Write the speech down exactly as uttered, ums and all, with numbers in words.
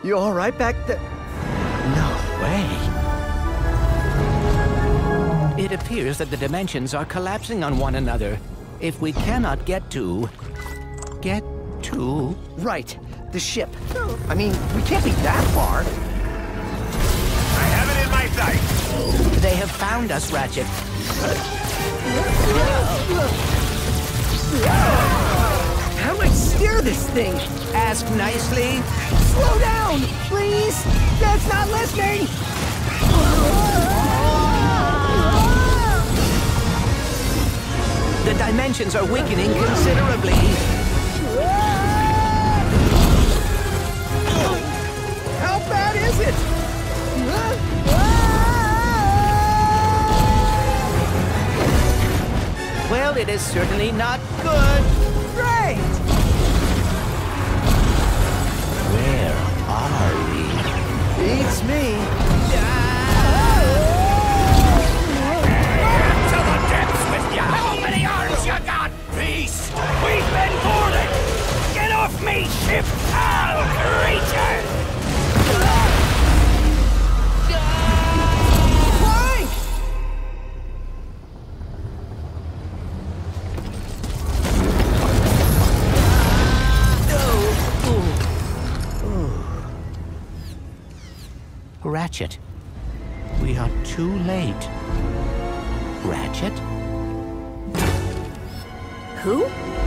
You all right back there? No way. It appears that the dimensions are collapsing on one another. If we cannot get to... get to... Right, the ship. I mean, we can't be that far. I have it in my sights. They have found us, Ratchet. How do I steer this thing? Ask nicely. Slow down, please! Dad's not listening! The dimensions are weakening considerably. How bad is it? Well, it is certainly not good. Great! Where are we? Beats me. To the depths with ya! How many arms you got, beast? We've been boarded! Get off me, ship, foul creature! Clank! Ratchet, we are too late. Ratchet? Who?